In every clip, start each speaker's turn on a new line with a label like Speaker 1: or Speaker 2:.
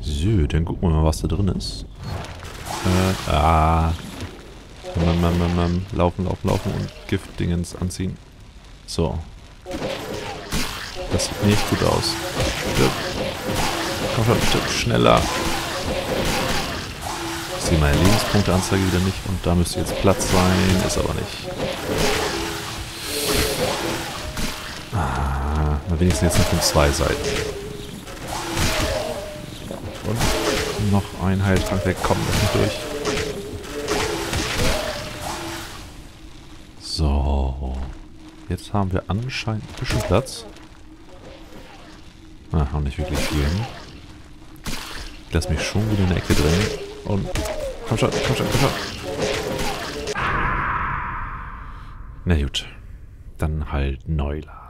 Speaker 1: So, dann gucken wir mal, was da drin ist. Laufen und Giftdingens anziehen. So. Das sieht nicht gut aus. Stirb. Komm schon, stirb schneller. Ich sehe meine Lebenspunkteanzeige wieder nicht und da müsste jetzt Platz sein, ist aber nicht. Mal wenigstens jetzt noch von 2 Seiten. Und noch ein Heiltrank weg, komm, das nicht durch. So. Jetzt haben wir anscheinend ein bisschen Platz. Auch nicht wirklich viel. Ich lasse mich schon wieder in der Ecke drängen. Und komm schon. Na gut. Dann halt neu laden.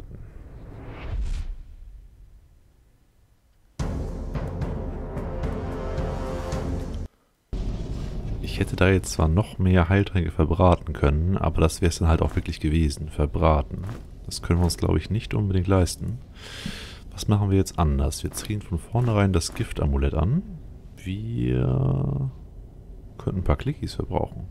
Speaker 1: Ich hätte da jetzt zwar noch mehr Heiltränke verbraten können, aber das wäre es dann halt auch wirklich gewesen. Verbraten. Das können wir uns, glaube ich, nicht unbedingt leisten. Was machen wir jetzt anders? Wir ziehen von vornherein das Giftamulett an. Wir könnten ein paar Clickies verbrauchen.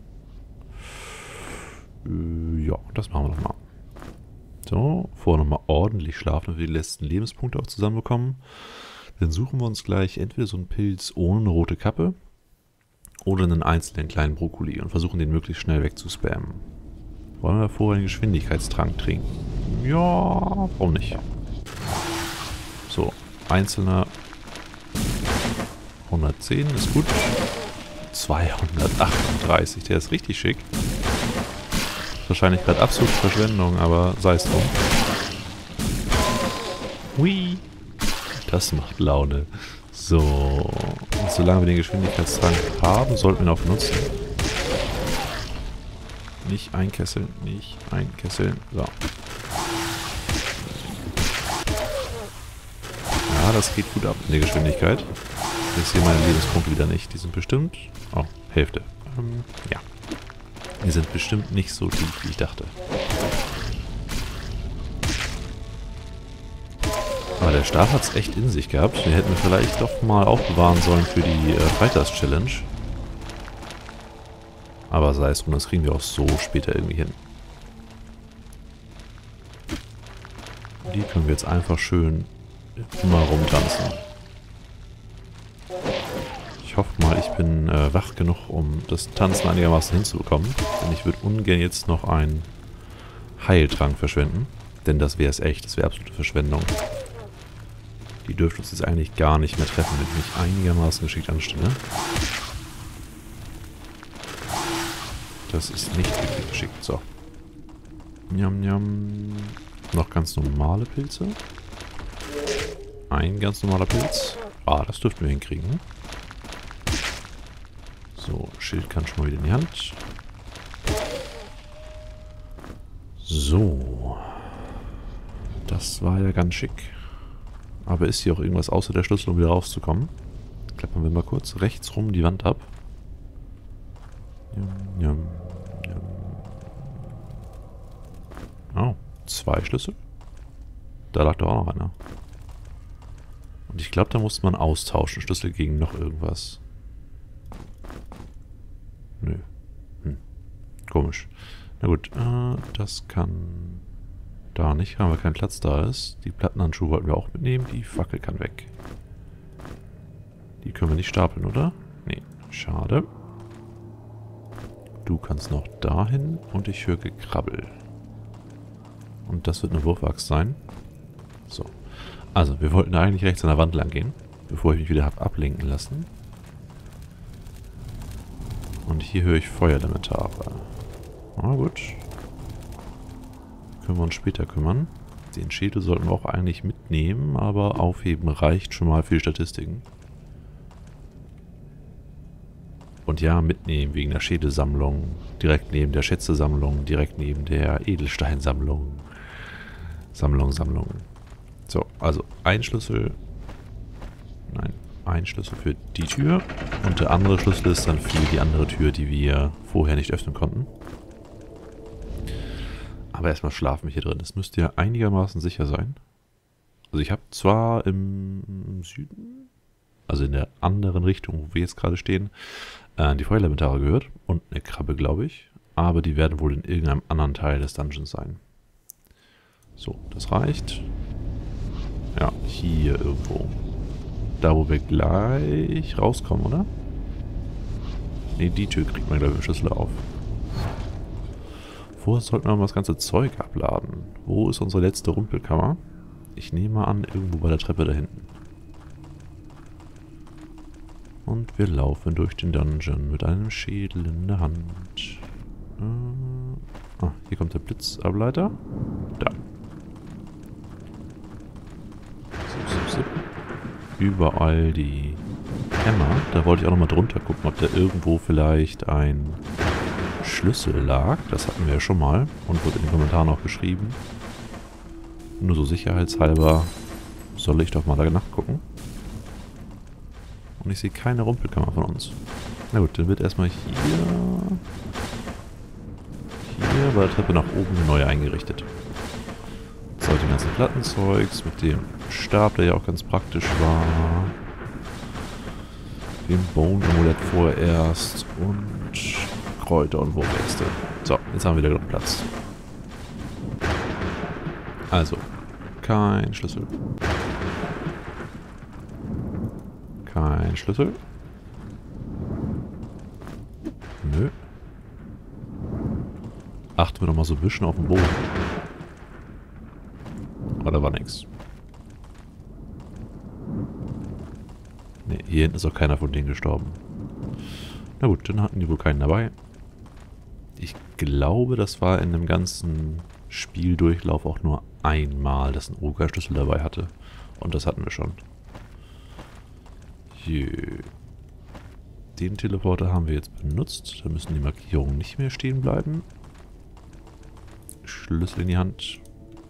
Speaker 1: Ja, das machen wir doch mal. So, vorher nochmal ordentlich schlafen, damit wir die letzten Lebenspunkte auch zusammenbekommen. Dann suchen wir uns gleich entweder so einen Pilz ohne eine rote Kappe oder einen einzelnen kleinen Brokkoli und versuchen den möglichst schnell wegzuspammen. Wollen wir vorher einen Geschwindigkeitstrank trinken? Ja, warum nicht? So, einzelner 110 ist gut. 238, der ist richtig schick. Wahrscheinlich gerade absolute Verschwendung, aber sei es drum. Hui! Das macht Laune. So, und solange wir den Geschwindigkeitstrank haben, sollten wir ihn auch benutzen. Nicht einkesseln, nicht einkesseln. So. Ja, das geht gut ab in der Geschwindigkeit. Ich sehe meine Lebenspunkte wieder nicht. Die sind bestimmt... Oh, Hälfte. Ja. Die sind bestimmt nicht so tief, wie ich dachte. Aber der Stab hat es echt in sich gehabt. Den hätten wir vielleicht doch mal aufbewahren sollen für die Fighters Challenge. Aber sei es drum, das kriegen wir auch so später irgendwie hin. Die können wir jetzt einfach schön immer rumtanzen. Ich hoffe mal, ich bin wach genug, um das Tanzen einigermaßen hinzubekommen. Denn ich würde ungern jetzt noch einen Heiltrank verschwenden. Denn das wäre es echt, das wäre absolute Verschwendung. Die dürfte uns jetzt eigentlich gar nicht mehr treffen, wenn ich mich einigermaßen geschickt anstelle. Das ist nicht wirklich geschickt. So. Njam, njam. Noch ganz normale Pilze. Ein ganz normaler Pilz. Ah, das dürften wir hinkriegen. So, Schild kann schon mal wieder in die Hand. So. Das war ja ganz schick. Aber ist hier auch irgendwas außer der Schlüssel, um wieder rauszukommen? Klappern wir mal kurz rechts rum die Wand ab. Oh, 2 Schlüssel. Da lag doch auch noch einer. Und ich glaube, da musste man austauschen. Schlüssel gegen noch irgendwas. Nö. Komisch. Na gut, das kann da nicht, weil kein Platz da ist. Die Plattenhandschuhe wollten wir auch mitnehmen. Die Fackel kann weg. Die können wir nicht stapeln, oder? Nee, schade. Du kannst noch dahin und ich höre Gekrabbel. Und das wird eine Wurfaxt sein. So. Also, wir wollten eigentlich rechts an der Wand lang gehen, bevor ich mich wieder habe ablenken lassen. Und hier höre ich Feuerelementare. Na gut. Können wir uns später kümmern. Den Schädel sollten wir auch eigentlich mitnehmen, aber aufheben reicht schon mal für die Statistiken. Und ja, mitnehmen wegen der Schädelsammlung, direkt neben der Schätzesammlung, direkt neben der Edelsteinsammlung. Sammlung. So, also ein Schlüssel. Nein, ein Schlüssel für die Tür. Und der andere Schlüssel ist dann für die andere Tür, die wir vorher nicht öffnen konnten. Aber erstmal schlafen wir hier drin. Es müsste ja einigermaßen sicher sein. Also ich habe zwar im Süden also in der anderen Richtung, wo wir jetzt gerade stehen, die Feuerelementare gehört. Und eine Krabbe, glaube ich. Aber die werden wohl in irgendeinem anderen Teil des Dungeons sein. So, das reicht. Ja, hier irgendwo. Da, wo wir gleich rauskommen, oder? Ne, die Tür kriegt man, glaube ich, im Schlüssel auf. Vorher sollten wir mal das ganze Zeug abladen. Wo ist unsere letzte Rumpelkammer? Ich nehme mal an, irgendwo bei der Treppe da hinten. Und wir laufen durch den Dungeon mit einem Schädel in der Hand. Hier kommt der Blitzableiter. Da. Zip. Überall die Hämmer. Da wollte ich auch nochmal drunter gucken, ob da irgendwo vielleicht ein Schlüssel lag. Das hatten wir ja schon mal und wurde in den Kommentaren auch geschrieben. Nur so sicherheitshalber soll ich doch mal da nachgucken. Und ich sehe keine Rumpelkammer von uns. Na gut, dann wird erstmal hier bei der Treppe nach oben neu eingerichtet. Jetzt halt den ganzen Plattenzeugs mit dem Stab, der ja auch ganz praktisch war. Dem Bone-Amulett vorerst und Kräuter und Wurmäxte. So, jetzt haben wir wieder genug Platz. Also, kein Schlüssel. Kein Schlüssel. Nö. Achten wir doch mal so ein bisschen auf den Boden. Oder war nix? Ne, hier hinten ist auch keiner von denen gestorben. Na gut, dann hatten die wohl keinen dabei. Ich glaube, das war in dem ganzen Spieldurchlauf auch nur einmal, dass ein Ogerschlüssel dabei hatte. Und das hatten wir schon. Hier. Den Teleporter haben wir jetzt benutzt. Da müssen die Markierungen nicht mehr stehen bleiben. Schlüssel in die Hand.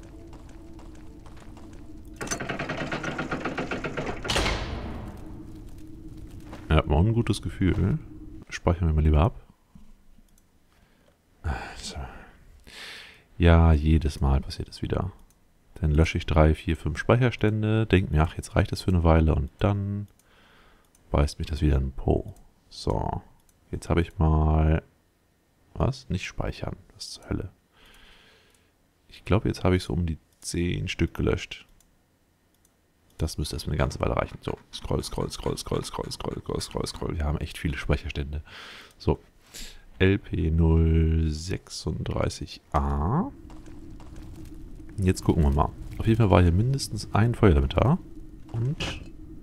Speaker 1: Ja, hat man auch ein gutes Gefühl. Speichern wir mal lieber ab. So. Ja, jedes Mal passiert es wieder. Dann lösche ich 3, 4, 5 Speicherstände, denke mir, ach, jetzt reicht das für eine Weile und dann beißt mich das wieder in den Po. So, jetzt habe ich mal... Was? Nicht speichern. Was zur Hölle? Ich glaube, jetzt habe ich so um die 10 Stück gelöscht. Das müsste erstmal eine ganze Weile reichen. So, scroll. Wir haben echt viele Speicherstände. So, LP036A. Jetzt gucken wir mal. Auf jeden Fall war hier mindestens ein Feuerelementar und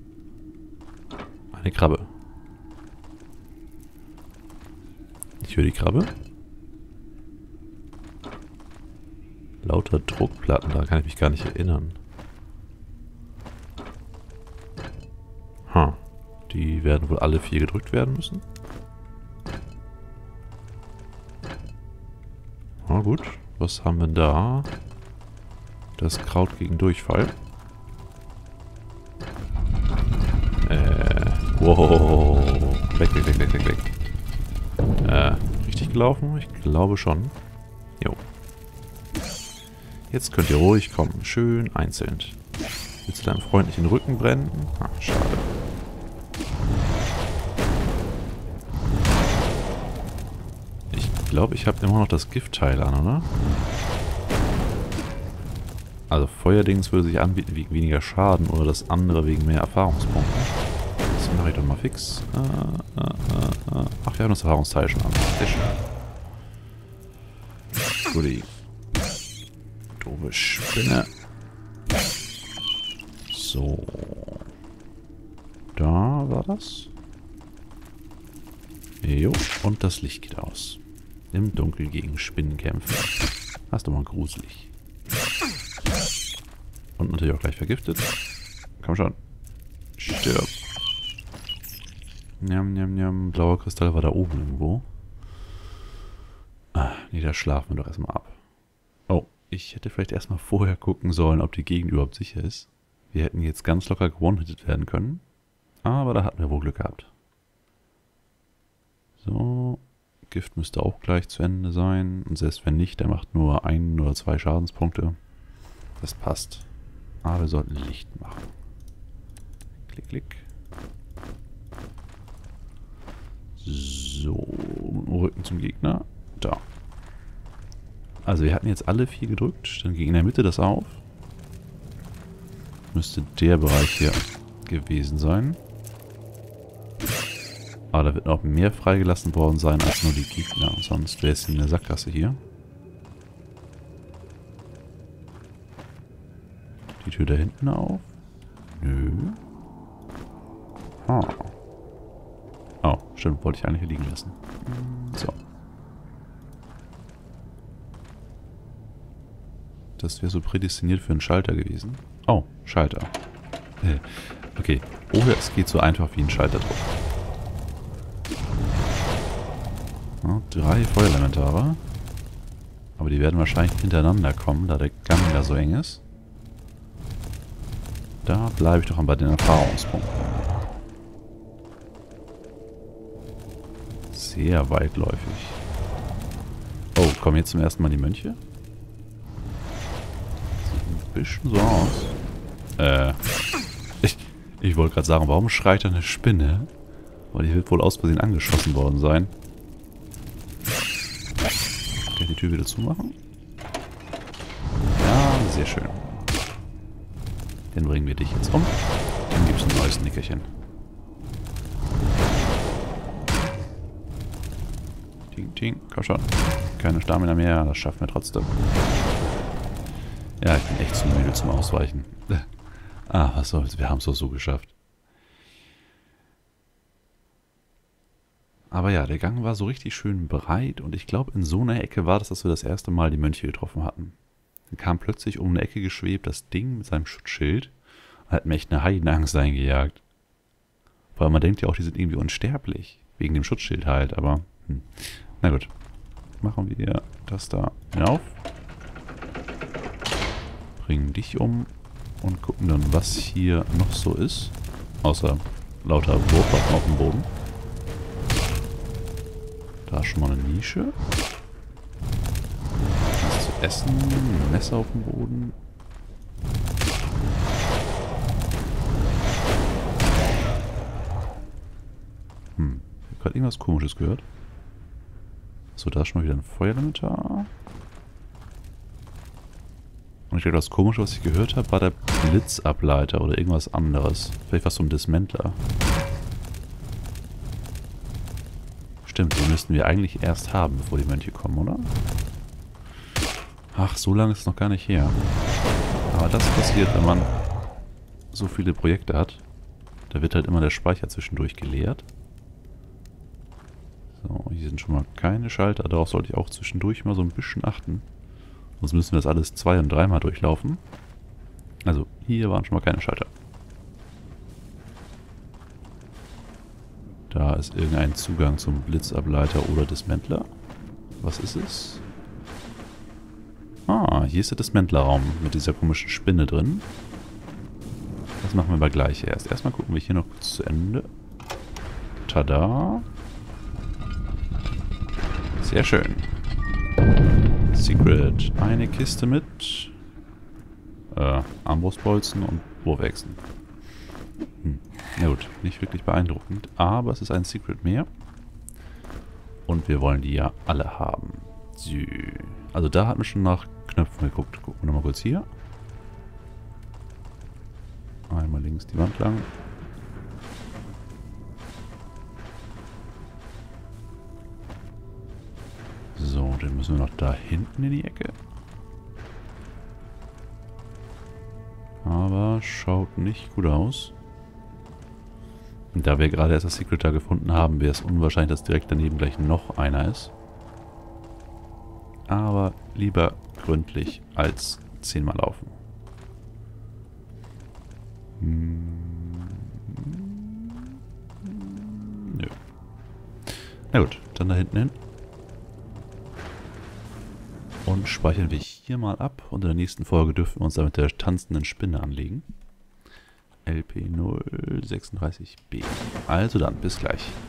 Speaker 1: eine Krabbe. Ich höre die Krabbe. Lauter Druckplatten, da kann ich mich gar nicht erinnern. Die werden wohl alle 4 gedrückt werden müssen. Na gut, was haben wir da? Das Kraut gegen Durchfall. Wow. Weg. Richtig gelaufen? Ich glaube schon. Jo. Jetzt könnt ihr ruhig kommen. Schön einzeln. Willst du deinem Freund nicht den Rücken brennen? Ah, schade. Ich glaube, ich habe immer noch das Giftteil an, oder? Also Feuerdings würde sich anbieten wegen weniger Schaden oder das andere wegen mehr Erfahrungspunkten. Das mache ich doch mal fix. Ach, wir haben das Erfahrungsteil schon an. Sehr schön. Guti. Doofe Spinne. So. Da war das. Jo, und das Licht geht aus. Im Dunkeln gegen Spinnen kämpfen. Das ist doch mal gruselig. Und natürlich auch gleich vergiftet. Komm schon. Stirb. Njam. Blauer Kristall war da oben irgendwo. Nee, da schlafen wir doch erstmal ab. Oh, ich hätte vielleicht erstmal vorher gucken sollen, ob die Gegend überhaupt sicher ist. Wir hätten jetzt ganz locker gewone-hitted werden können. Aber da hatten wir wohl Glück gehabt. So. Gift müsste auch gleich zu Ende sein. Und selbst wenn nicht, der macht nur 1 oder 2 Schadenspunkte. Das passt. Aber wir sollten Licht machen. Klick. So, Rücken zum Gegner. Da. Also wir hatten jetzt alle 4 gedrückt. Dann ging in der Mitte das auf. Müsste der Bereich hier gewesen sein. Aber da wird noch mehr freigelassen worden sein als nur die Gegner. Sonst wäre es eine Sackgasse hier. Die Tür da hinten auf? Nö. Ah. Oh, stimmt, wollte ich eigentlich hier liegen lassen. So. Das wäre so prädestiniert für einen Schalter gewesen. Oh, Schalter. Okay. Oh, es geht so einfach wie ein Schalterdruck. Ja, 3 Feuerelementare. Aber die werden wahrscheinlich hintereinander kommen, da der Gang da so eng ist. Da bleibe ich doch bei den Erfahrungspunkten. Sehr weitläufig. Oh, kommen jetzt zum ersten Mal die Mönche? Sieht ein bisschen so aus. Ich wollte gerade sagen, warum schreit da eine Spinne? Weil die wird wohl aus Versehen angeschossen worden sein. Kann ich die Tür wieder zumachen? Ja, sehr schön. Dann bringen wir dich jetzt um. Dann gibt es ein neues Nickerchen. Ting, ting, komm schon. Keine Stamina mehr, das schaffen wir trotzdem. Ja, ich bin echt zu müde zum Ausweichen. Ah, was soll's, wir haben es doch so geschafft. Aber ja, der Gang war so richtig schön breit und ich glaube, in so einer Ecke war das, dass wir das erste Mal die Mönche getroffen hatten. Dann kam plötzlich um eine Ecke geschwebt das Ding mit seinem Schutzschild und hat mir echt eine Heidenangst eingejagt. Weil man denkt ja auch, die sind irgendwie unsterblich. Wegen dem Schutzschild halt, aber na gut. Machen wir das da hinauf. Bringen dich um und gucken dann, was hier noch so ist. Außer lauter Wurfwaffen auf dem Boden. Da ist schon mal eine Nische. Was zu essen. Ein Messer auf dem Boden. Ich habe gerade irgendwas Komisches gehört. So, da ist schon mal wieder ein Feuerelementar. Und ich glaube, das Komische, was ich gehört habe, war der Blitzableiter oder irgendwas anderes. Vielleicht was zum Dismantler. Stimmt, den müssten wir eigentlich erst haben, bevor die Mönche kommen, oder? Ach, so lange ist es noch gar nicht her. Aber das passiert, wenn man so viele Projekte hat. Da wird halt immer der Speicher zwischendurch geleert. So, hier sind schon mal keine Schalter. Darauf sollte ich auch zwischendurch mal so ein bisschen achten. Sonst müssen wir das alles 2- und 3-mal durchlaufen. Also, hier waren schon mal keine Schalter. Da ist irgendein Zugang zum Blitzableiter oder Dismantler. Was ist es? Ah, hier ist der Dismantlerraum mit dieser komischen Spinne drin. Das machen wir aber gleich erst. Erstmal gucken wir hier noch kurz zu Ende. Tada! Sehr schön. Secret. Eine Kiste mit Armbrustbolzen und Wurfechsen. Na gut, nicht wirklich beeindruckend, aber es ist ein Secret mehr. Und wir wollen die ja alle haben. So. Also da hatten wir schon nach Knöpfen geguckt. Gucken wir nochmal kurz hier. Einmal links die Wand lang. So, dann müssen wir noch da hinten in die Ecke. Aber schaut nicht gut aus. Und da wir gerade erst das Secret da gefunden haben, wäre es unwahrscheinlich, dass direkt daneben gleich noch einer ist. Aber lieber gründlich als 10-mal laufen. Nö. Na gut, dann da hinten hin. Und speichern wir hier mal ab. Und in der nächsten Folge dürfen wir uns dann mit der tanzenden Spinne anlegen. LP036B. Also dann, bis gleich.